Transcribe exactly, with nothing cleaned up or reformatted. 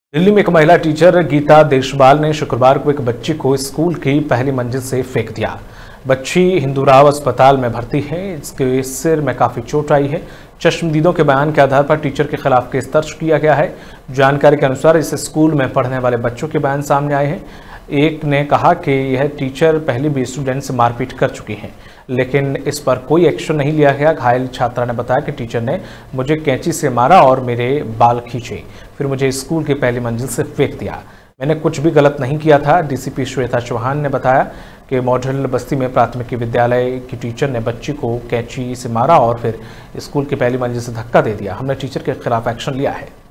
दिल्ली में एक महिला टीचर गीता देशवाल ने शुक्रवार को एक बच्ची को स्कूल की पहली मंजिल से फेंक दिया। बच्ची हिंदूराव अस्पताल में भर्ती है। इसके सिर में काफी चोट आई है। चश्मदीदों के बयान के आधार पर टीचर के खिलाफ केस दर्ज किया गया है। जानकारी के अनुसार इस स्कूल में पढ़ने वाले बच्चों के बयान सामने आए हैं। एक ने कहा कि यह टीचर पहले भी स्टूडेंट से मारपीट कर चुकी हैं, लेकिन इस पर कोई एक्शन नहीं लिया गया। घायल छात्रा ने बताया कि टीचर ने मुझे कैंची से मारा और मेरे बाल खींचे, फिर मुझे स्कूल की पहली मंजिल से फेंक दिया। मैंने कुछ भी गलत नहीं किया था। डीसीपी श्वेता चौहान ने बताया कि मॉडल बस्ती में प्राथमिक विद्यालय की टीचर ने बच्ची को कैंची से मारा और फिर स्कूल की पहली मंजिल से धक्का दे दिया। हमने टीचर के खिलाफ एक्शन लिया है।